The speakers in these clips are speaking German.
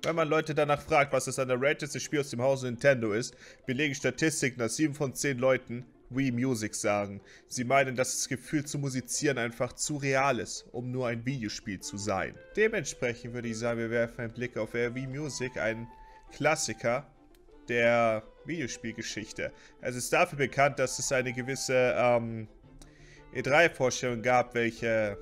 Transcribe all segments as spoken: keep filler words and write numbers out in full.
Wenn man Leute danach fragt, was das underratedste Spiel aus dem Hause Nintendo ist, belegen Statistiken, dass sieben von zehn Leuten Wii Music sagen. Sie meinen, dass das Gefühl zu musizieren einfach zu real ist, um nur ein Videospiel zu sein. Dementsprechend würde ich sagen, wir werfen einen Blick auf Wii Music, ein Klassiker der Videospielgeschichte. Es ist dafür bekannt, dass es eine gewisse ähm, E drei Vorstellung gab, welche,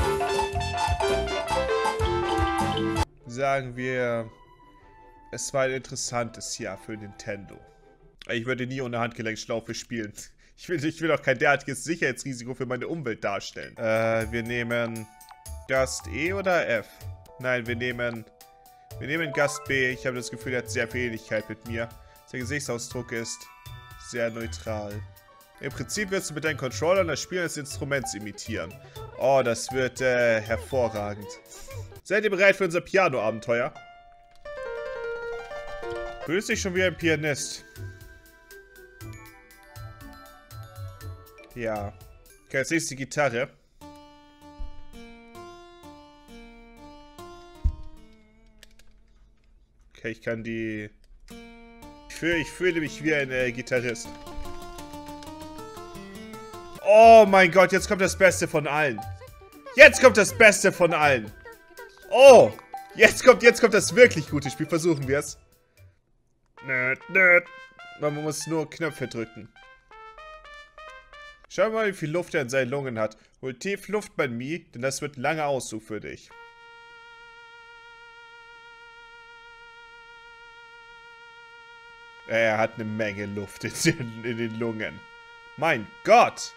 sagen wir, es war ein interessantes Jahr für Nintendo. Ich würde nie ohne Handgelenkschlaufe spielen. Ich will, ich will auch kein derartiges Sicherheitsrisiko für meine Umwelt darstellen. Äh, wir nehmen Gast E oder F? Nein, wir nehmen, wir nehmen Gast B. Ich habe das Gefühl, er hat sehr viel Ähnlichkeit mit mir. Sein Gesichtsausdruck ist sehr neutral. Im Prinzip wirst du mit deinen Controllern das Spiel eines Instruments imitieren. Oh, das wird äh, hervorragend. Seid ihr bereit für unser Piano-Abenteuer? Fühlst dich schon wie ein Pianist. Ja. Okay, jetzt ist die Gitarre. Okay, ich kann die... Ich fühle, ich fühle mich wie ein äh, Gitarrist. Oh mein Gott, jetzt kommt das Beste von allen. Jetzt kommt das Beste von allen. Oh, jetzt kommt, jetzt kommt das wirklich gute Spiel. Versuchen wir es. Nerd, nerd. Man muss nur Knöpfe drücken. Schau mal, wie viel Luft er in seinen Lungen hat. Hol tief Luft bei mir, denn das wird ein langer Auszug für dich. Er hat eine Menge Luft in den, in den Lungen. Mein Gott!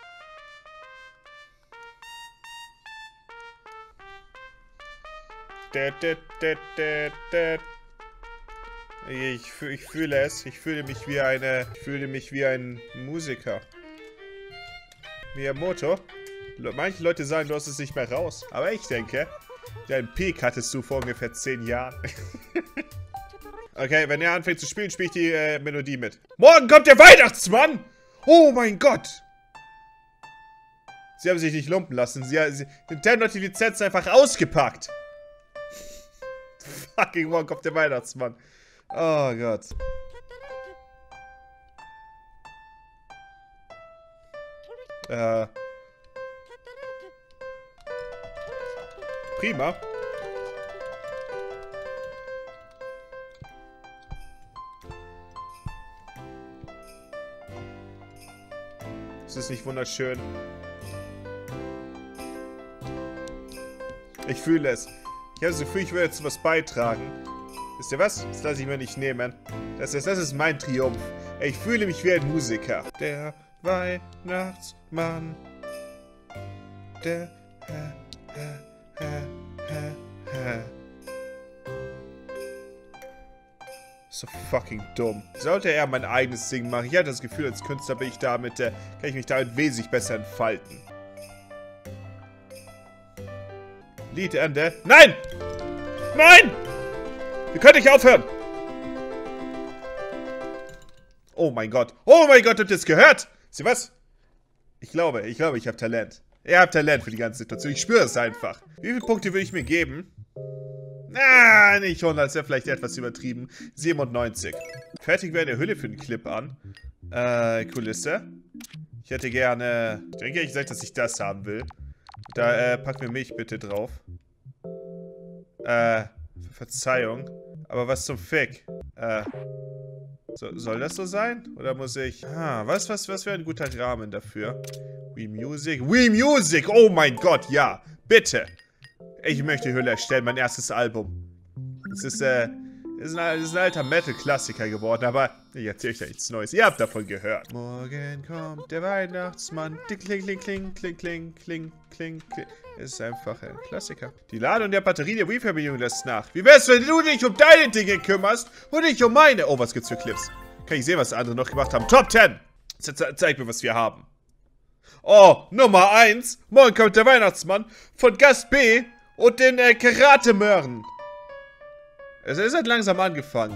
Ich, ich fühle es. Ich fühle mich wie eine... Ich fühle mich wie ein Musiker. Miyamoto? Manche Leute sagen, du hast es nicht mehr raus. Aber ich denke, deinen Peak hattest du vor ungefähr zehn Jahren. Okay, wenn er anfängt zu spielen, spiele ich die äh, Melodie mit. Morgen kommt der Weihnachtsmann! Oh mein Gott! Sie haben sich nicht lumpen lassen. Sie, sie, Nintendo hat die Lizenz einfach ausgepackt. Fucking morgen kommt der Weihnachtsmann. Oh Gott. Äh. Prima. Es ist nicht wunderschön. Ich fühle es. Ich habe das Gefühl, ich würde jetzt was beitragen. Wisst ihr was? Das lasse ich mir nicht nehmen. Das ist, das ist mein Triumph. Ich fühle mich wie ein Musiker. Der Weihnachtsmann. Der... Hä, hä, hä, hä, hä. So fucking dumm. Sollte er mein eigenes Ding machen? Ich hatte das Gefühl, als Künstler bin ich damit, äh, kann ich mich damit wesentlich besser entfalten. Liedende. Nein! Nein! Wir können nicht aufhören! Oh mein Gott. Oh mein Gott, habt ihr es gehört? Sieh was? Ich glaube, ich glaube, ich habe Talent. Ihr habt Talent für die ganze Situation. Ich spüre es einfach. Wie viele Punkte würde ich mir geben? Ah, nicht hundert, das wäre vielleicht etwas übertrieben. siebenundneunzig. Fertig wäre eine Hülle für den Clip an. Äh, Kulisse. Ich hätte gerne... Ich denke, ich sage, dass ich das haben will. Da, äh, pack mir Milch bitte drauf. Äh, Verzeihung. Aber was zum Fick? Äh, so, soll das so sein? Oder muss ich... Ah, was, was, was wäre ein guter Rahmen dafür? Wii Music. Wii Music! Oh mein Gott, ja! Bitte! Ich möchte Hülle erstellen, mein erstes Album. Es ist, äh, es ist ein, es ist ein alter Metal-Klassiker geworden, aber ich erzähle euch da nichts Neues. Ihr habt davon gehört. Morgen kommt der Weihnachtsmann. Kling, kling, kling, kling, kling, kling, kling, kling. Es ist einfach ein Klassiker. Die Ladung der Batterie der Wii-Verbindung lässt nach. Wie wär's, wenn du dich um deine Dinge kümmerst und ich um meine? Oh, was gibt's für Clips? Kann ich sehen, was andere noch gemacht haben? Top zehn! Ze zeig mir, was wir haben. Oh, Nummer eins. Morgen kommt der Weihnachtsmann von Gast B und den äh, Karate-Möhren. Es ist halt langsam angefangen.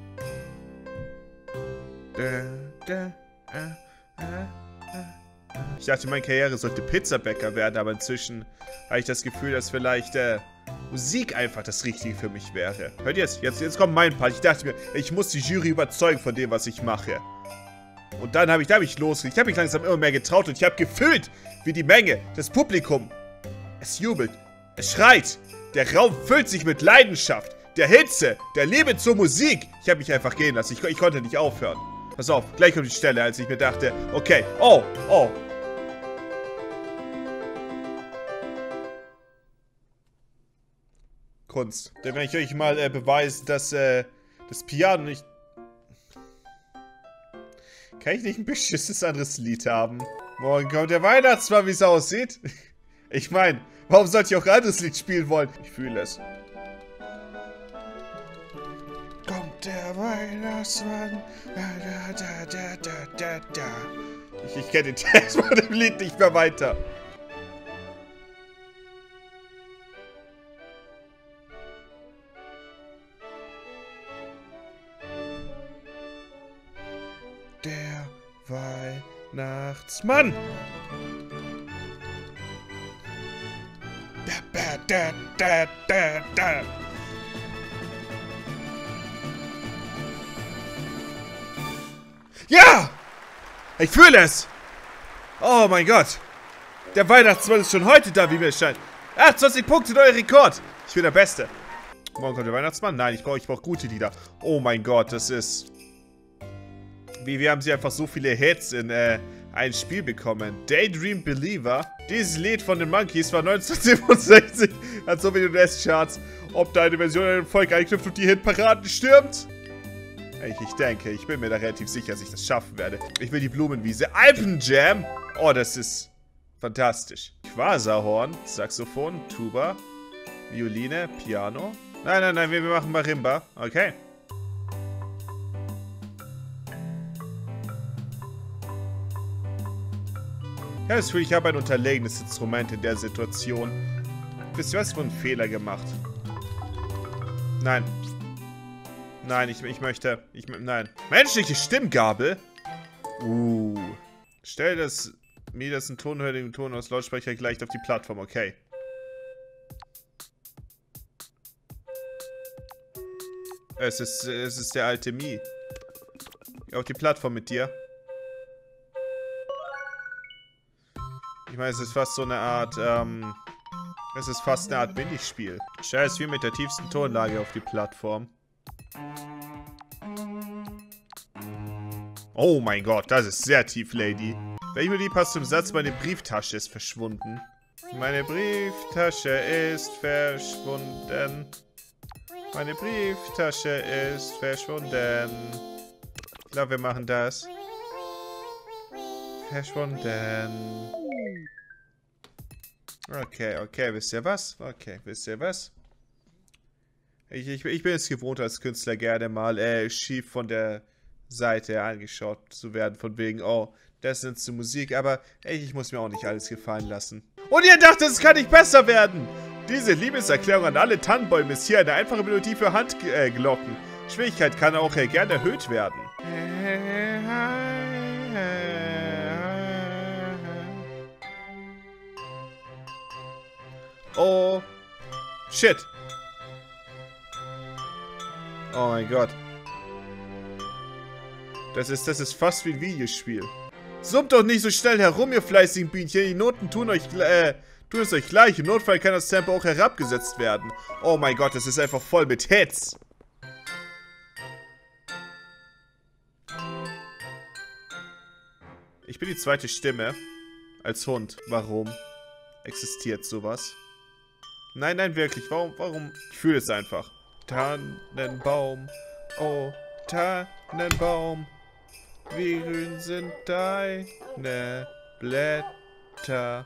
Da, da, äh, äh, äh. Ich dachte, meine Karriere sollte Pizzabäcker werden, aber inzwischen habe ich das Gefühl, dass vielleicht äh, Musik einfach das Richtige für mich wäre. Hört jetzt, jetzt, jetzt kommt mein Part. Ich dachte mir, ich muss die Jury überzeugen von dem, was ich mache. Und dann habe ich, da habe ich losgelegt. Ich habe mich langsam immer mehr getraut und ich habe gefühlt, wie die Menge, das Publikum, es jubelt, es schreit. Der Raum füllt sich mit Leidenschaft, der Hitze, der Liebe zur Musik. Ich habe mich einfach gehen lassen. Ich, ich konnte nicht aufhören. Pass auf, gleich kommt die Stelle, als ich mir dachte, okay, oh, oh. Kunst. Dann werde ich euch mal äh, beweisen, dass äh, das Piano nicht... Kann ich nicht ein beschissenes anderes Lied haben? Morgen kommt der Weihnachtsmann, wie es aussieht. Ich meine, warum sollte ich auch ein anderes Lied spielen wollen? Ich fühle es. Kommt der Weihnachtsmann. Da, da, da, da, da, da. Ich, ich kenne den Text von dem Lied nicht mehr weiter. Der Weihnachtsmann. Da, da, da, da, da. Ja! Ich fühle es! Oh mein Gott! Der Weihnachtsmann ist schon heute da, wie mir scheint. achtundzwanzig Punkte, neuer Rekord! Ich bin der Beste. Morgen kommt der Weihnachtsmann? Nein, ich brauche ich brauch gute Lieder. Oh mein Gott, das ist... Wie, wir haben sie einfach so viele Hits in äh, ein Spiel bekommen. Daydream Believer. Dieses Lied von den Monkeys war neunzehnhundertsiebenundsechzig. Hat so viele US-Charts. Ob da eine Version an den Volk einknüpft und die Hitparaden stürmt? Ich, ich denke, ich bin mir da relativ sicher, dass ich das schaffen werde. Ich will die Blumenwiese. Alpenjam. Oh, das ist fantastisch. Quasarhorn, Saxophon, Tuba, Violine, Piano. Nein, nein, nein, wir machen Marimba. Okay. Ja, das Gefühl, ich habe ein unterlegenes Instrument in der Situation. Wisst ihr was? Ich habe einen Fehler gemacht. Nein. Nein, ich, ich möchte... Ich, nein. Menschliche Stimmgabel? Uh. Stell das... Mir das einen tonhörenden Ton aus Lautsprecher gleich auf die Plattform, okay. Es ist... Es ist der alte Mi. Auf die Plattform mit dir. Ich meine, es ist fast so eine Art, ähm... Es ist fast eine Art Minispiel. Stell es wie mit der tiefsten Tonlage auf die Plattform. Oh mein Gott, das ist sehr tief, Lady. Welche Melodie passt zum Satz, meine Brieftasche ist verschwunden? Meine Brieftasche ist verschwunden. Meine Brieftasche ist verschwunden. Ich glaube, wir machen das. Verschwunden. Okay, okay, wisst ihr was? Okay, wisst ihr was? Ich, ich, ich bin es gewohnt, als Künstler gerne mal äh, schief von der Seite angeschaut zu werden, von wegen, oh, das sind zu Musik, aber ey, ich muss mir auch nicht alles gefallen lassen. Und ihr dachtet, es kann nicht besser werden! Diese Liebeserklärung an alle Tannenbäume ist hier eine einfache Melodie für Handglocken. Äh, Schwierigkeit kann auch äh, gerne erhöht werden. Oh, shit. Oh mein Gott. Das ist, das ist fast wie ein Videospiel. Summt doch nicht so schnell herum, ihr fleißigen Bienchen. Die Noten tun euch, äh, tun es euch gleich. Im Notfall kann das Tempo auch herabgesetzt werden. Oh mein Gott, das ist einfach voll mit Hits. Ich bin die zweite Stimme. Als Hund. Warum existiert sowas? Nein, nein, wirklich. Warum, warum? Ich fühle es einfach. Tannenbaum. Oh, Tannenbaum. Wie grün sind deine Blätter?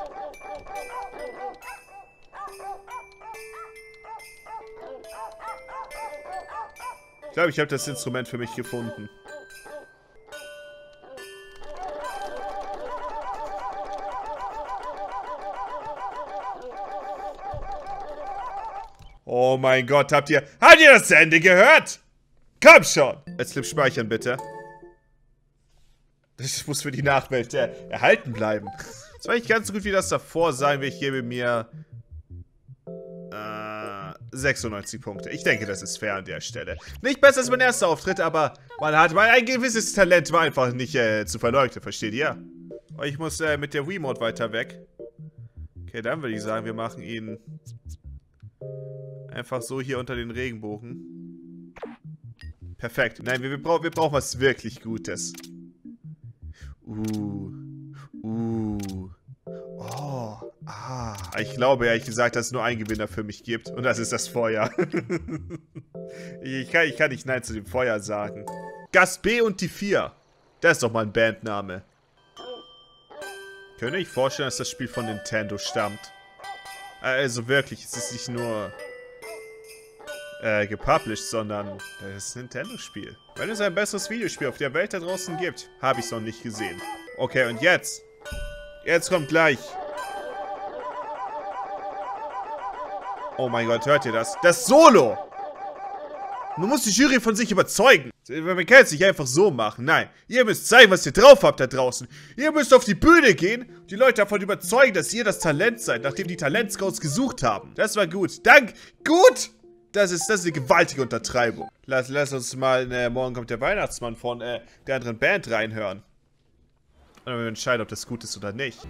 Ich glaube, ich habe das Instrument für mich gefunden. Oh mein Gott, habt ihr... Habt ihr das Ende gehört? Komm schon! Jetzt Clip speichern, bitte. Das muss für die Nachwelt äh, erhalten bleiben. Das war nicht ganz so gut wie das davor sein will. Ich gebe mir äh, sechsundneunzig Punkte. Ich denke, das ist fair an der Stelle. Nicht besser als mein erster Auftritt, aber man hat mal ein gewisses Talent, war einfach nicht äh, zu verleugnen, versteht ihr? Aber ich muss äh, mit der Wiimote weiter weg. Okay, dann würde ich sagen, wir machen ihn einfach so hier unter den Regenbogen. Perfekt. Nein, wir, wir, brauch, wir brauchen was wirklich Gutes. Uh. Uh. Oh. Ah. Ich glaube ehrlich gesagt, dass es nur einen Gewinner für mich gibt. Und das ist das Feuer. ich, kann, ich kann nicht Nein zu dem Feuer sagen. Gast B und die vier. Das ist doch mal ein Bandname. Könnte ich vorstellen, dass das Spiel von Nintendo stammt. Also wirklich, es ist nicht nur äh, gepublished, sondern es ist ein Nintendo-Spiel. Wenn es ein besseres Videospiel auf der Welt da draußen gibt, habe ich es noch nicht gesehen. Okay, und jetzt? Jetzt kommt gleich. Oh mein Gott, hört ihr das? Das Solo! Man muss die Jury von sich überzeugen. Man kann es nicht einfach so machen. Nein, ihr müsst zeigen, was ihr drauf habt da draußen. Ihr müsst auf die Bühne gehen und die Leute davon überzeugen, dass ihr das Talent seid, nachdem die Talentscouts gesucht haben. Das war gut. Dank. Gut! Das ist, das ist eine gewaltige Untertreibung. Lass, lass uns mal, äh, morgen kommt der Weihnachtsmann von äh, der anderen Band reinhören. Und dann wir entscheiden, ob das gut ist oder nicht.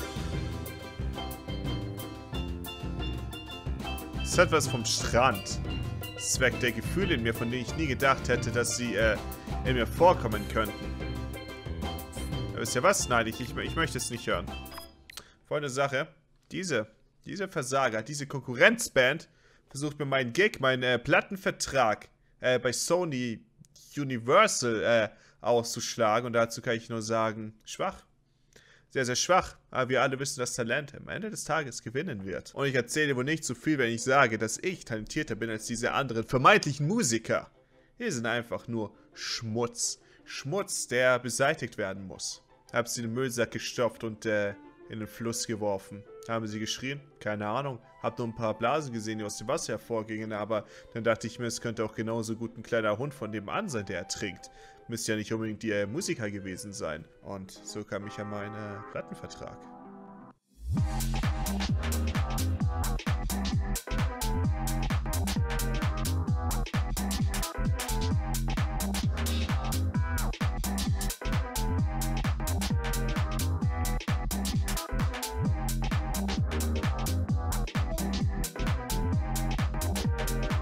Das hat was vom Strand. Das weckt der Gefühle in mir, von denen ich nie gedacht hätte, dass sie äh, in mir vorkommen könnten. Aber wisst ihr was? Nein, ich, ich, ich möchte es nicht hören. Folgende Sache. Diese, diese Versager, diese Konkurrenzband versucht mir meinen Gig, meinen äh, Plattenvertrag äh, bei Sony Universal äh, auszuschlagen. Und dazu kann ich nur sagen, schwach. Sehr, sehr schwach. Aber wir alle wissen, dass Talent am Ende des Tages gewinnen wird. Und ich erzähle wohl nicht zu viel, wenn ich sage, dass ich talentierter bin als diese anderen vermeintlichen Musiker. Hier sind einfach nur Schmutz. Schmutz, der beseitigt werden muss. Hab sie in den Müllsack gestopft und äh, in den Fluss geworfen. Haben sie geschrien? Keine Ahnung. Hab nur ein paar Blasen gesehen, die aus dem Wasser hervorgingen, aber dann dachte ich mir, es könnte auch genauso gut ein kleiner Hund von nebenan sein, der ertrinkt. Müsste ja nicht unbedingt die äh, Musiker gewesen sein. Und so kam ich an meinen äh, Plattenvertrag.